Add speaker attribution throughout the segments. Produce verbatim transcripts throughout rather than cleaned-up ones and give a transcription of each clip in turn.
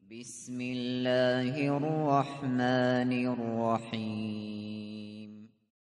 Speaker 1: Bismillahirrahmanirrahim.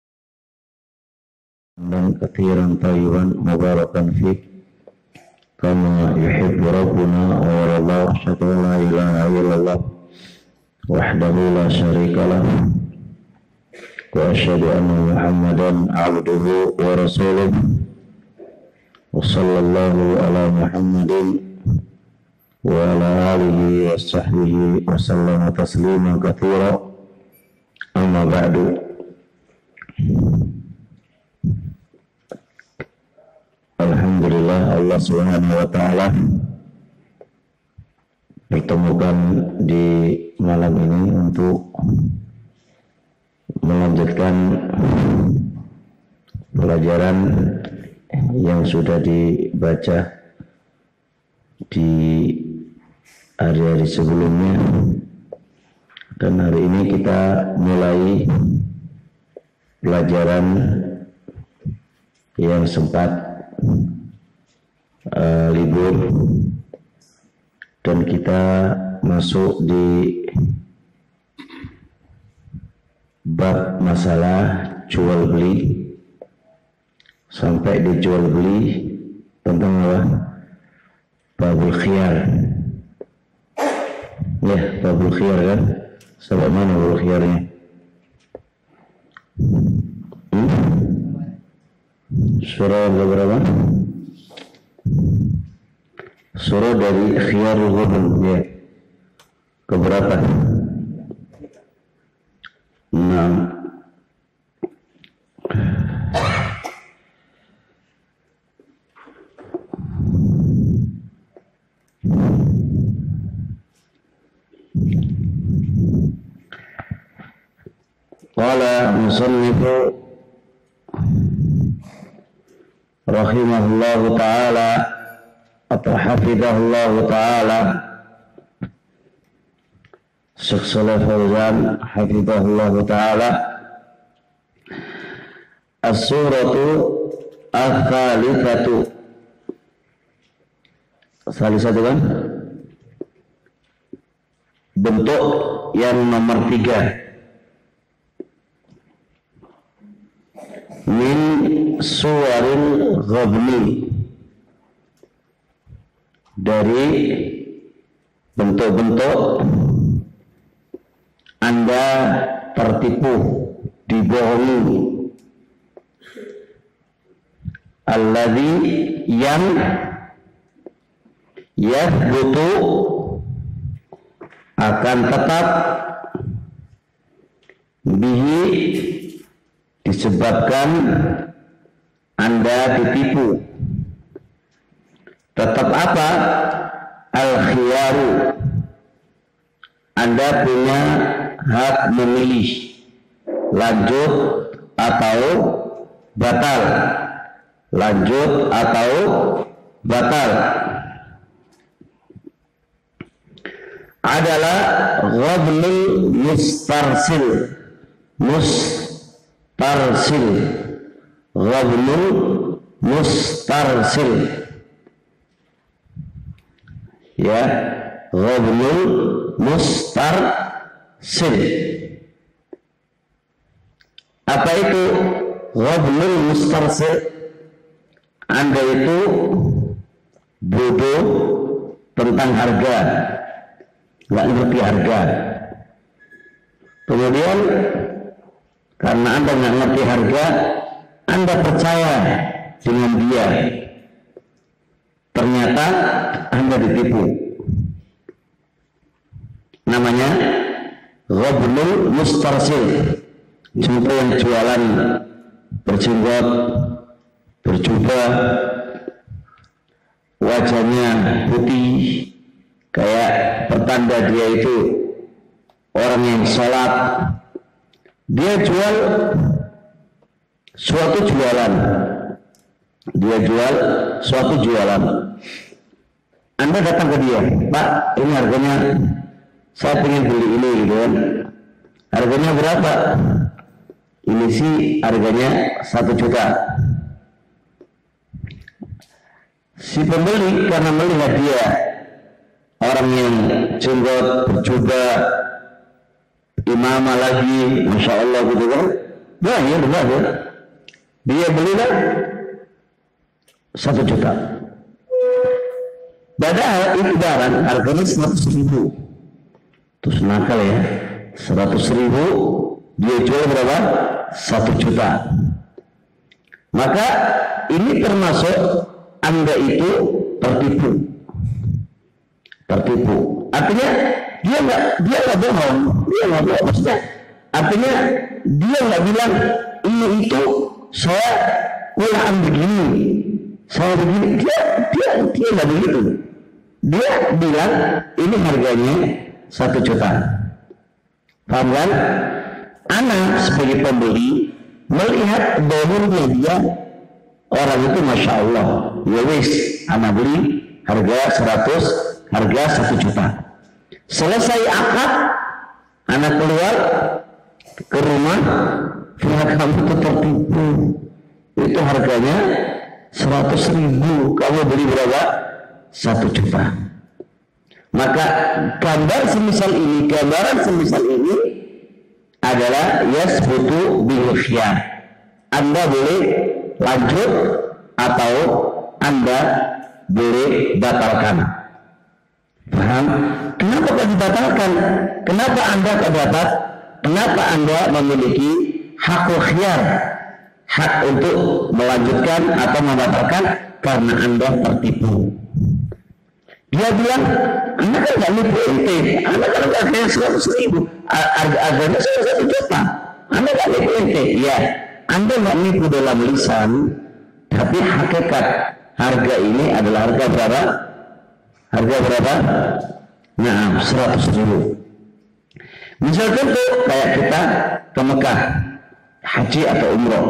Speaker 2: Dan kathiran tayyiban mubarakan fiqh kama yuhibbu rabbuna wa yarallah asyhadu an la ilaha illallah wahdahu la syarika lah wa asyhadu anna muhammadan abduhu wa rasuluh wa sallallahu ala muhammadin wa ala alihi wa sahbihi wa sallama taslima kathira amma ba'du. Alhamdulillah, Allah subhanahu wa ta'ala pertemukan di malam ini untuk melanjutkan pelajaran yang sudah dibaca di hari-hari sebelumnya, dan hari ini kita mulai pelajaran yang sempat uh, libur, dan kita masuk di bab masalah jual beli sampai di jual beli tentang apa? Babul khiyar. Ya, babul khiyar kan? Sampai mana babul khiyarnya? Hmm? Surah berapa? Surah dari khiyarul ghubun, ya. Keberapa? enam. Qala musannifu rahimahullahu ta'ala atau hafidhahullahu ta'ala, Syekh Shalih Fauzan hafidhahullahu ta'ala, as-suratu al-thalithatu, salisatu kan? Bentuk yang nomor tiga, min suwaril ghabni, dari bentuk-bentuk Anda tertipu, dibohongi. Alladzi yang yathbutu, akan tetap, bihi, disebabkan Anda ditipu. Tetap apa? Al-khiyaru, Anda punya hak memilih lanjut atau batal, lanjut atau batal. Adalah ghabnul mustarsil, mustarsil, ghabnul mustarsil, ya, ghabnul mustarsil. Apa itu ghabnul mustarsil? Anda itu bodoh tentang harga, nggak ngerti harga. Kemudian karena Anda nggak ngerti harga, Anda percaya dengan dia. Ternyata Anda ditipu. Namanya ghabnul mustarsil. Contoh yang jualan berjenggot, berjubah, wajahnya putih, kayak pertanda dia itu orang yang sholat. Dia jual suatu jualan, dia jual suatu jualan. Anda datang ke dia, Pak, ini harganya, saya pengen beli ini, gitu kan? Harganya berapa? Ini sih harganya satu juta. Si pembeli karena melihat dia orang yang jenggot, berjubah, imamah lagi, masya Allah gitu kan, banyak banget. Dia belilah satu juta. Padahal itu barang harganya seratus ribu. Terus nakal ya, seratus ribu dia jual berapa? Satu juta. Maka ini termasuk Anda itu tertipu. Tertipu. Artinya dia nggak dia nggak bohong, dia nggak bohong. Maksudnya artinya dia nggak bilang ini itu saya ulang begini, saya begini. Dia dia dia nggak begitu. Dia bilang ini harganya satu juta. Paham kan? Anak sebagai pembeli melihat bahwa dia orang itu masya Allah, ya wis, anak beli harga seratus, harga satu juta. Selesai akad, anak keluar ke rumah, pihak kamu itu tertipu. Itu harganya seratus ribu, kamu beli berapa? Satu juta. Maka gambar semisal ini, gambaran semisal ini adalah yasbutu bil khiyar. Anda boleh lanjut atau Anda boleh batalkan. Paham? Kenapa kok dibatalkan? Kenapa Anda kok dapat? Kenapa Anda memiliki hak khiyar? Hak untuk melanjutkan atau membatalkan? Karena Anda tertipu. Dia bilang, Anda kan nggak nipu ente, Anda kan nggak kayak seratus ribu, harganya saya satu juta, Anda nggak nipu ente. Ya, Anda nggak nipu dalam lisan, tapi hakikat harga ini adalah harga berapa? Harga berapa? Nah, seratus ribu. Misal contoh kayak kita ke Mekah, haji atau umroh,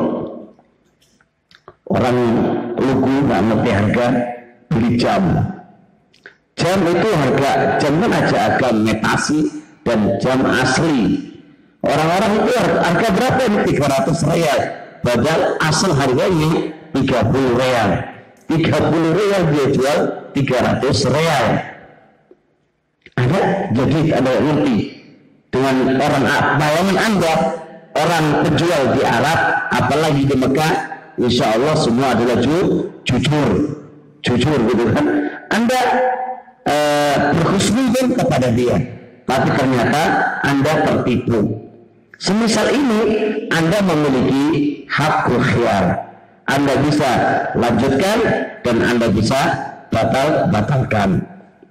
Speaker 2: orang lugu nggak ngerti harga, beli jam. Jam itu harga, jam kan aja agak metasi dan jam asli. Orang-orang itu harga berapa ini? tiga ratus rial. Padahal asal harganya tiga puluh rial. tiga puluh rial dia jual tiga ratus rial. Ada, jadi ada yang ngerti. Dengan orang, bayangan Anda, orang penjual di Arab, apalagi di Mekah, insya Allah semua adalah ju, jujur. Jujur gitu kan. Anda Uh, berhusnuzon kepada dia, tapi ternyata Anda tertipu. Semisal ini Anda memiliki hak khiyar. Anda bisa lanjutkan dan Anda bisa batal batalkan.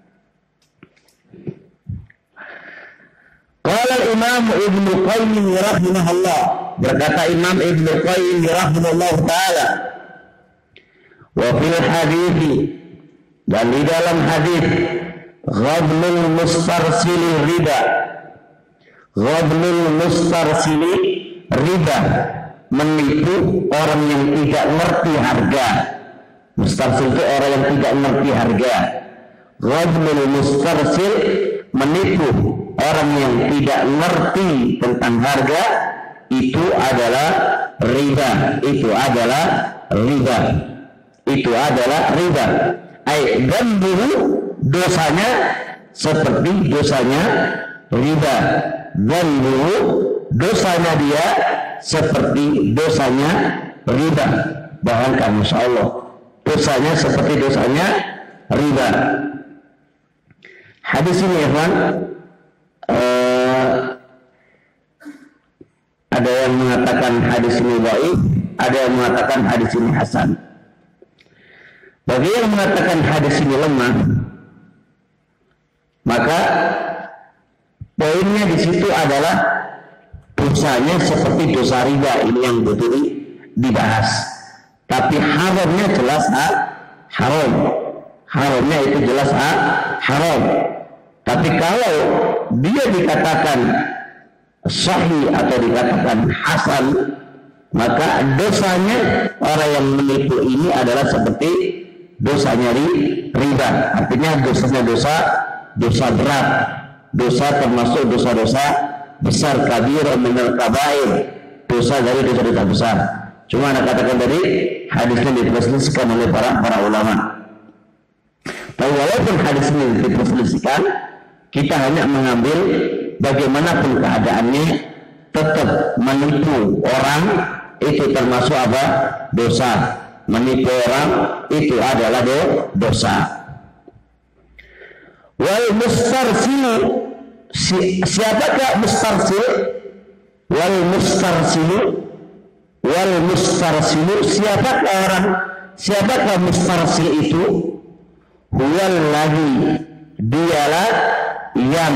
Speaker 2: Qala Imam Ibnu Qayyim rahimahullah, berkata Imam Ibnu Qayyim rahimahullah taala, wa fil hadithi, dan di dalam hadis ghabnul mustarsili riba, ghabnul mustarsili riba, menipu orang yang tidak ngerti harga. Mustarsil itu orang yang tidak ngerti harga. Ghabnul mustarsil, menipu orang yang tidak ngerti tentang harga, itu adalah riba. Itu adalah riba. Itu adalah riba. Ay dzambuhu, dosanya seperti dosanya riba. Dzambuhu, dosanya dia seperti dosanya riba. Bayangkan, masya Allah, dosanya seperti dosanya riba. Hadis ini ya kan, uh, ada yang mengatakan hadis ini baik, ada yang mengatakan hadis ini hasan. Bagi yang mengatakan hadis ini lemah, maka poinnya di situ adalah dosanya seperti dosa riba. Ini yang betul dibahas. Tapi haramnya jelas ha, haram. Haramnya itu jelas ha, haram. Tapi kalau dia dikatakan sahih atau dikatakan hasan, maka dosanya orang yang menipu ini adalah seperti dosanya riba. Artinya dosanya dosa dosa berat, dosa termasuk dosa-dosa besar, kabir minal kabair, dosa dari dosa-dosa besar. Cuma anak katakan tadi hadisnya dituliskan oleh para para ulama.
Speaker 1: Tapi walaupun hadis ini diperselisihkan, kita hanya mengambil bagaimanapun keadaannya, tetap menipu orang itu termasuk apa? Dosa. Menipu orang itu adalah do, dosa. Wal mustarsil, si, siapakah mustarsil? Wal mustarsil, wal mustarsil, siapakah orang? Siapakah mustarsil itu? Huwal ladzi, dialah yang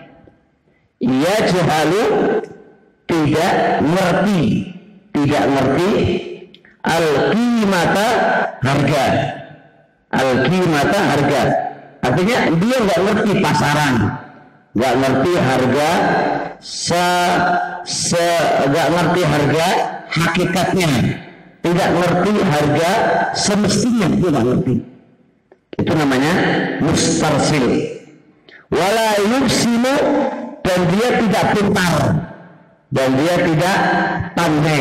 Speaker 1: yajhalu, tidak ngerti, tidak ngerti al-qimata, harga, al-qimata, harga. Artinya dia nggak ngerti pasaran, nggak ngerti harga, se, se, nggak ngerti harga hakikatnya, tidak ngerti harga semestinya, dia nggak ngerti. Itu namanya mustarsil. Wala yubsimu, dan dia tidak pintar, dan dia tidak pandai.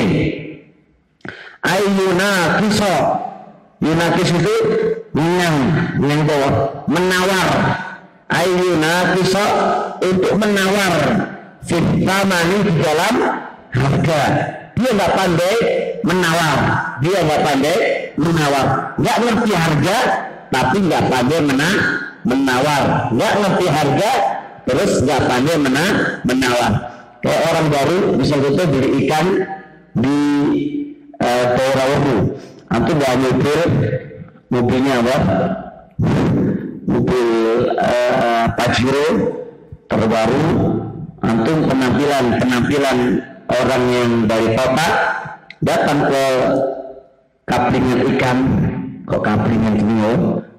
Speaker 1: Ayyuna kiso, yunakis itu menyang, yang bawah, menawar. Ayyuna kiso, untuk menawar fitamani, di dalam harga. Dia nggak pandai menawar, dia nggak pandai menawar, nggak ngerti harga, tapi nggak pandai mena, menawar, nggak ngerti harga, terus nggak pandai mena, menawar. Kayak orang baru bisa gitu beli ikan di uh, daerah Wuhu, antum bawa mobil, mobilnya apa? Mobil uh, Pajero terbaru, antum penampilan penampilan orang yang dari kota datang ke kaplingan ikan. Kok kaplingan gini ya?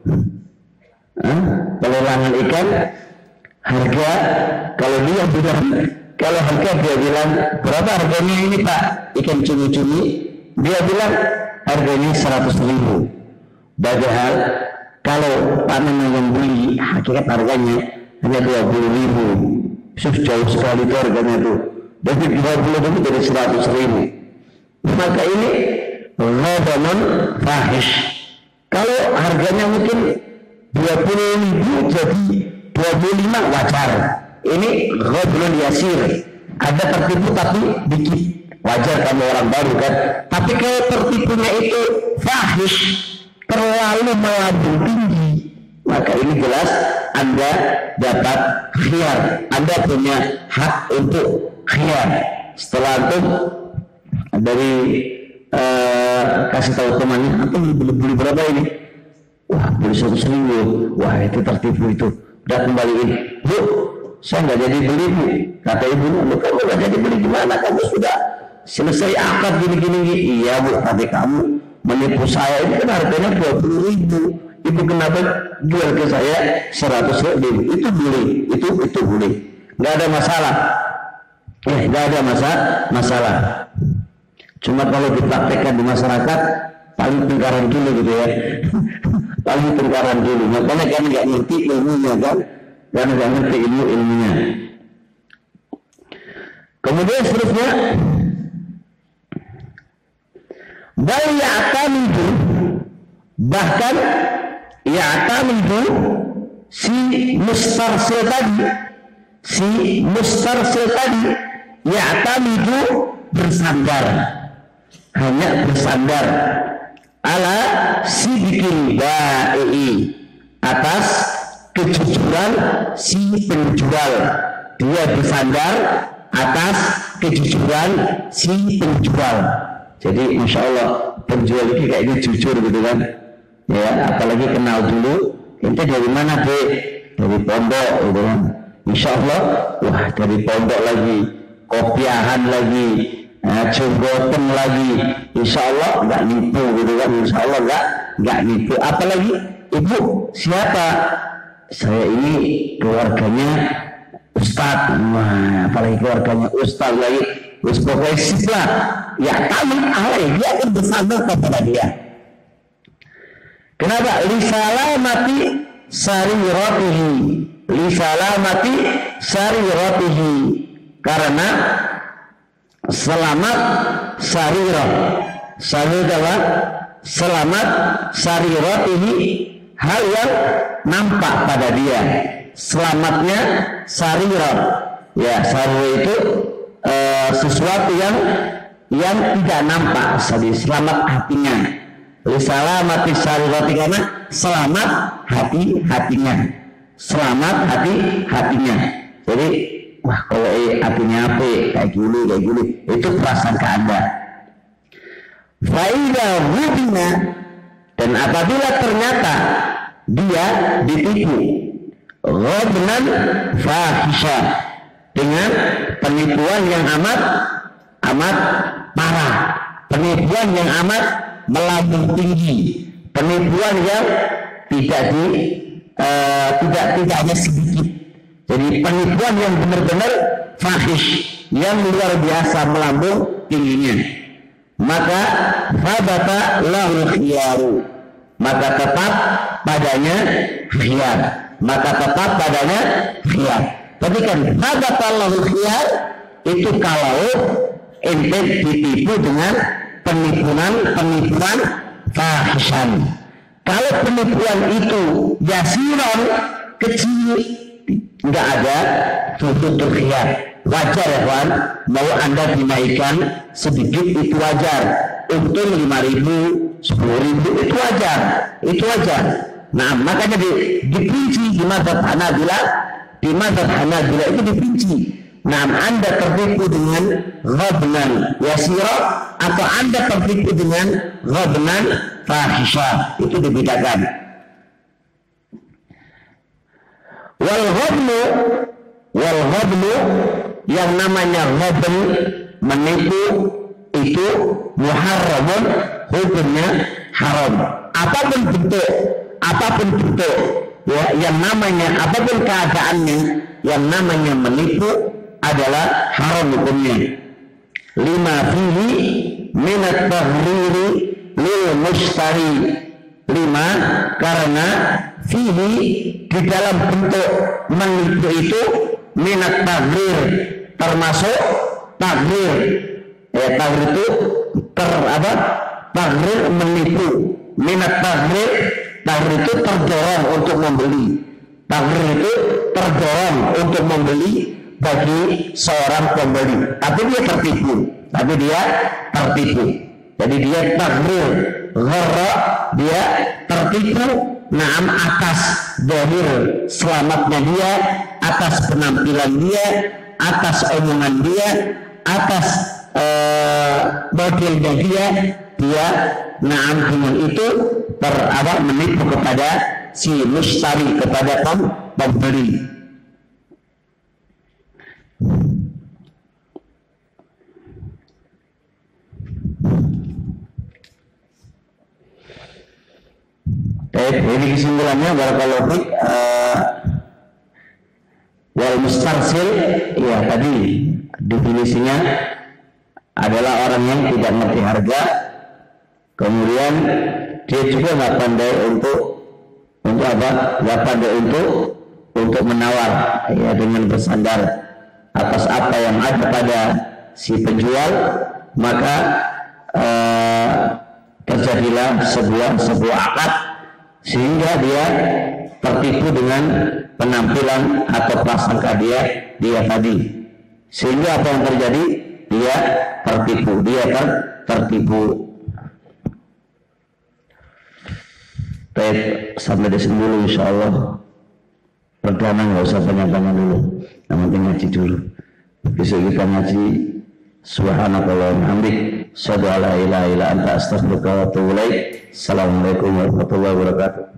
Speaker 1: Pelelangan ikan, harga, kalau dia bilang, kalau harga dia bilang berapa harganya ini Pak ikan cumi-cumi, dia bilang harganya seratus ribu. Padahal kalau Pak Nana yang beli, hakikat harganya hanya dua puluh ribu. Sudah jauh sekali itu harganya tuh. Dari dua puluh ribu jadi seratus ribu. Maka ini ghadhamun fahish. Kalau harganya mungkin dua puluh ribu jadi dua puluh lima wajar. Ini ghadlun yasir. Ada tertipu tapi dikit. Wajar kamu orang baru kan. Tapi kalau tertipunya itu fahish, terlalu melambung tinggi, maka ini jelas Anda dapat khiyar. Anda punya hak untuk khiyar. Setelah itu dari Uh, kasih tahu temannya, atau beli, beli berapa ini? Wah, beli satu seribu. Wah, itu tertipu itu. Udah kembaliin. Bu, saya nggak jadi beli bu. Kata ibunya, bu kamu nggak jadi beli gimana? Kamu sudah selesai akad gini-gini. Iya bu, tapi kamu menipu saya. Ini kan harganya dua puluh ribu. Ibu kenapa jual ke saya seratus ribu? Itu beli, itu itu beli. Nggak ada masalah. Eh, nggak ada masa masalah. Cuma kalau dipraktekkan di masyarakat paling tengkaran dulu gitu ya. Paling tengkaran dulu. Makanya kan nggak ngerti ilmunya kan, karena nggak ngerti ilmu ilmunya. Kemudian seterusnya, bal ya'tamidu, bahkan ya'tamidu si mustarsil tadi, si mustarsil tadi ya'tamidu bersandar. Hanya bersandar ala sidikin ba'i, atas kejujuran si penjual. Dia bersandar atas kejujuran si penjual. Jadi masya Allah penjual ini kayaknya jujur gitu kan ya, apalagi kenal dulu. Ente dari mana deh? Dari pondok gitu kan. Insya Allah, wah dari pondok lagi, kopiahan lagi, nah, jenggoten lagi, insya Allah nggak nipu gitu kan, insya Allah nggak nggak nipu. Apalagi ibu siapa? Saya ini keluarganya Ustadz. Wah, apalagi keluarganya Ustadz lagi, wis pokoknya lah. Ya tamin alai, dia akan bersandar kepada dia. Kenapa? Lisalamati sariratihi, lisalamati sariratihi, karena selamat sarirah. Sarirah adalah selamat sarirah, ini hal yang nampak pada dia. Selamatnya sarirah. Ya, sarirah itu e, sesuatu yang yang tidak nampak. Jadi selamat hatinya. Lisalamati sarirati, karena selamat hati hatinya. Selamat hati hatinya. Jadi wah, kalau eh, hatinya apa kayak gini kayak gini, itu prasangka Anda. Faida hubina, dan apabila ternyata dia ditipu ghadnan fahisha, dengan penipuan yang amat amat parah, penipuan yang amat melambung tinggi, penipuan yang tidak di uh, tidak tidak hanya sedikit. Jadi penipuan yang benar-benar fahish, yang luar biasa melambung tingginya. Maka fabata lahul khiyaru, maka tetap padanya khiyar, maka tetap padanya khiyar. Tapi kan fabata lahul khiyar itu kalau ente ditipu dengan penipuan penipuan fahishan. Kalau penipuan itu yasiran, kecil, nggak ada tutur khiyar. Wajar ya kawan, mau Anda dinaikkan sedikit itu wajar. Untung lima ribu, sepuluh ribu itu wajar, itu wajar. Nah, makanya di, dipinci di mazhab Hanabila, di mazhab Hanabila itu dipinci. Nah, Anda tertipu dengan ghadnan yasira atau Anda tertipu dengan ghadnan fahisha, itu dibedakan. Wal ghadnu, wal ghadnu, yang namanya ghadn, menipu, itu muharramun, hukumnya haram. Apapun bentuk, apapun bentuk, ya, yang namanya apapun keadaannya, yang namanya menipu adalah haram hukumnya. Lima fihi minat taghriri lil mushtari. Lima, karena fihi di dalam bentuk menipu itu minat taghrir, termasuk taghrir. Ya, taghrir itu ter apa? Taghrir menipu. Minat taghrir, taghrir itu terdorong untuk membeli. Taghrir itu terdorong untuk membeli bagi seorang pembeli. Tapi dia tertipu. Tapi dia tertipu. Jadi dia taghrir, gharra, dia tertipu. Naam, atas zahir selamatnya dia, atas penampilan dia, atas omongan dia, atas uh, modelnya dia, dia naam dengan itu ter apa menipu kepada si mustari, kepada pembeli. Baik, ini kesimpulannya barakallahu fiik. Uh, wal mustarsil, ya tadi definisinya adalah orang yang tidak ngerti harga, kemudian dia juga nggak pandai untuk untuk apa? Nggak pandai untuk untuk menawar, ya, dengan bersandar atas apa yang ada pada si penjual, maka uh, terjadilah sebuah sebuah akad sehingga dia tertipu dengan penampilan atau prasangka dia dia tadi, sehingga apa yang terjadi, dia tertipu, dia ter, tertipu. Baik, sampai di sini dulu insyaallah. Pertama nggak usah banyak-banyak dulu, yang penting ngaji dulu. Besok kita ngaji subhanakallahumma wa bihamdik, asyhadu an la ilaha illa anta, astaghfiruka wa atubu ilaik. Assalamualaikum warahmatullahi wabarakatuh.